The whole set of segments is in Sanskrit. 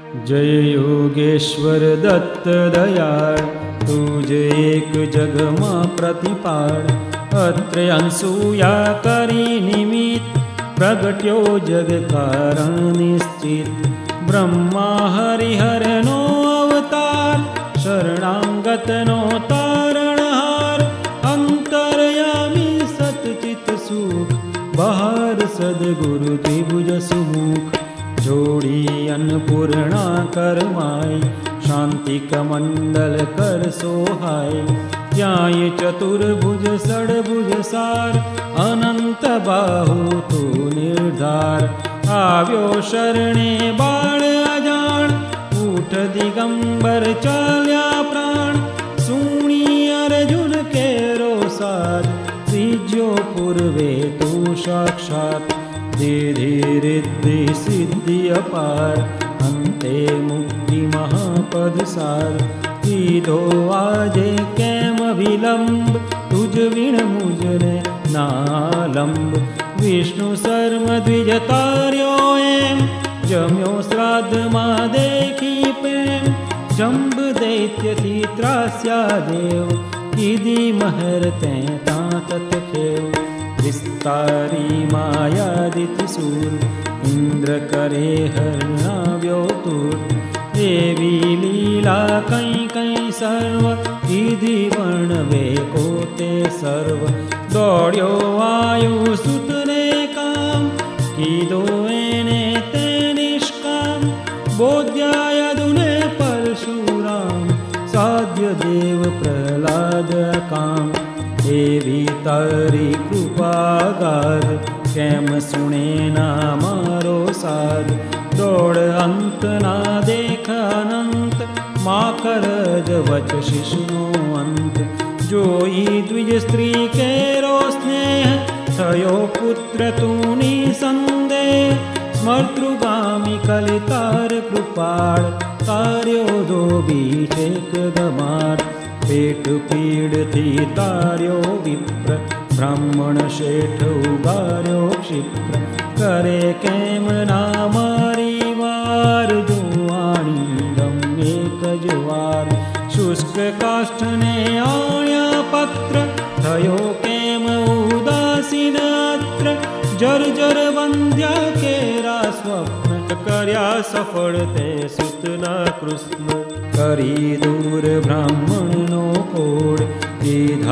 जय योगेश्वर दत्त दयाळ, तुझे एक जगमा प्रतिपाळ। अत्र अंसूया करी निमित्त, प्रगट्यो जग कारण निश्चित। ब्रह्मा हरिहरनो अवतार, शरणांगतनो तारणहार। अंतर्यामी सतचित सुख, बहार सद्गुरु त्रिभुज सुमुख। जोड़ी अन्नपूर्णा करमाई, शांति कमंडल कर सोहाय। त्याय चतुर्भुज षड्भुज सार, अनंत बाहु तू निर्धार। आव्यो शरणे बाळ अजाण, उठ दिगंबर चाल्या प्राण। सुनी अर्जुन केरो साथ, त्रिज्यो पूर्वे तू साक्षात। धीरे रिद्धि सिद्धि अपार, अंते मुक्ति महापद सार। कीधो आजे केम विलंब, तुझ विण मुझने नालंब। विष्णु सर्म द्विज तार्यो एम, जम्यो श्राद्ध मा देखी प्रेम। जंब दैत्य थी त्रास्या देव, कीधी महर तें तांतत खेव। विस्तारी मायादिति सूर, इंद्र करे हरणाव्यो तूर। एवी लीला कई कई सर्व, कीधी वर्णवे को ते सर्व। दौड़्यो वायु सुतने काम, कीधो एने ते निष्काम। बोध्याय दुने परशुराम, साध्य देव प्रहलाद काम। एवी तारी कृपा गाद, केम सुने ना मारो साध। दौड़ अंत ना देख अनंत, माकर वच शिशुनो अंत। जोई द्विज स्त्री केरो स्नेह, थयो पुत्र तू निसंदेह। स्मर्तृगामी कलितार कृपाळ, तार्यो दो बीचेक गमार। पेट पीड़ थी तार्यो विप्र, ब्राह्मण शेठ उगार्यो क्षिप्र। करे केम ना मारी वार, जुआणी गमे कजवार। शुष्क काष्ठ ने आया पत्र, थयो केम उदासीन अत्र। जर्जर वंद्या केरा स्वप्न, कर्या सफल ते सुतना कृष्ण। करी दूर ब्राह्मणनो कोड, दीधा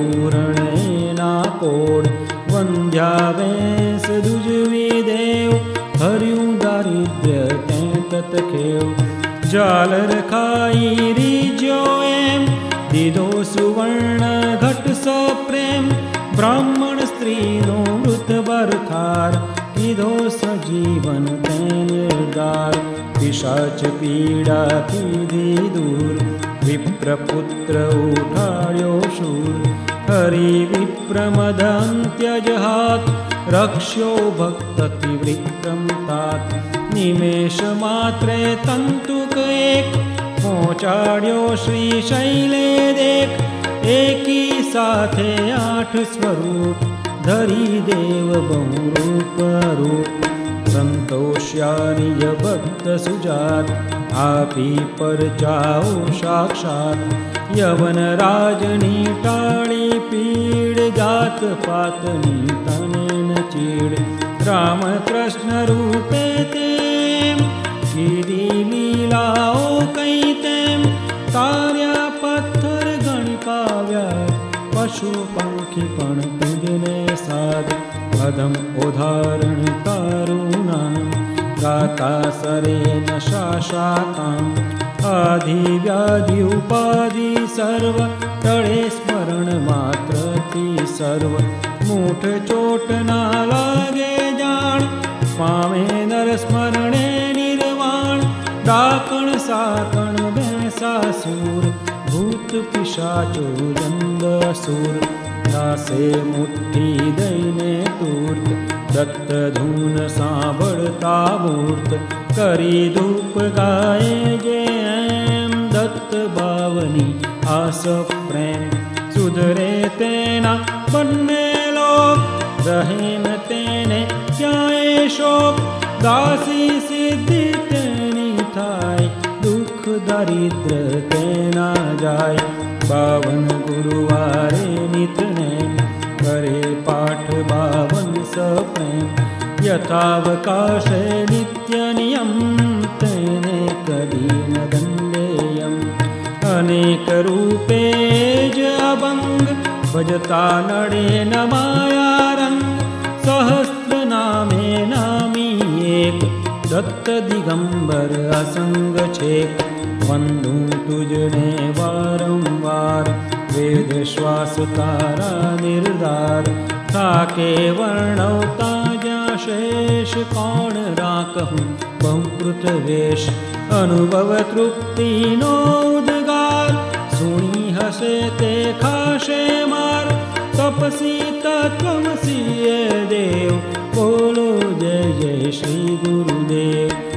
पूर्ण ना कोड। वंद्या वेश दुजवी देव, हर्यु दारिद्र्य तें तत खेव। जालर खाई रीज्यो एम, दीधो सुवर्ण घट सो प्रेम। ब्राह्मण स्त्री नो मृत बरखार, कीधो सजीवन ते निर्धार। पिशाच पीड़ा कीधी दूर, विप्रपुत्र उठाड्यो शूर। हरि विप्रमद अंत्यजहात, रक्ष्यो भक्तति विक्रम तात। निमेष मात्रे तंतुक एक, पहुँचाड्यो श्री शैले देख। एकी साथे 8 स्वरूप, धरी देव बहु रूप रूप। संतोष्या निज भक्त सुजात, आपी पर जाओ साक्षात। यवन राजनी टाळी पीड़, जात पातनी तनेन चीड़। राम कृष्ण रूपे तेम, कीधी लीलाओ कई तेम। तार्या पत्थर गणकाव्या, पशु पंखी पण तुझने साध। पदम उदाहरण तारुणा, गाता सरेन शाशाकाम। आदि व्याधि उपाधि सर्व, टळे स्मरण मात्र ती सर्व। मूठ चोट ना लागे जाण, पामे नर स्मरणे निर्वाण। डाकण साकण भैंसासूर, भूत पिशाचो जंद असुर। दासे मुट्ठी दईने तूर्त, दत्त धून सांभळता मूर्त। करी धूप गाये जे एम, दत्त बावनी आस प्रेम। सुधरे तेना बन्ने लोक, रहेन तेने क्याए शोक। दासी सिद्धि तेनी थाय, दुख दरिद्र तेना जाय। 52 गुरुवारे नित नेम, करे पाठ 52 सप्रेम। यथावकाशे नित्य नियम, तेने कदी न दंडेयम। अनेक रूपे ज अभंग, भजता नडे न माया रंग। सहस्त्र नामे नामी एक, दत्त दिगंबर असंग छेक। वंदू तुझने वारंवार, वेद श्वास तारा निर्धार। थाके वर्णवता ज्या शेष, कौन राकहूँ बहुकृत वेश। अनुभव तृप्ति नो उद्गार, सुनी हसे ते खाशे मार। तपसी तत्वमसि ये देव, बोलो जय जय श्री गुरुदेव।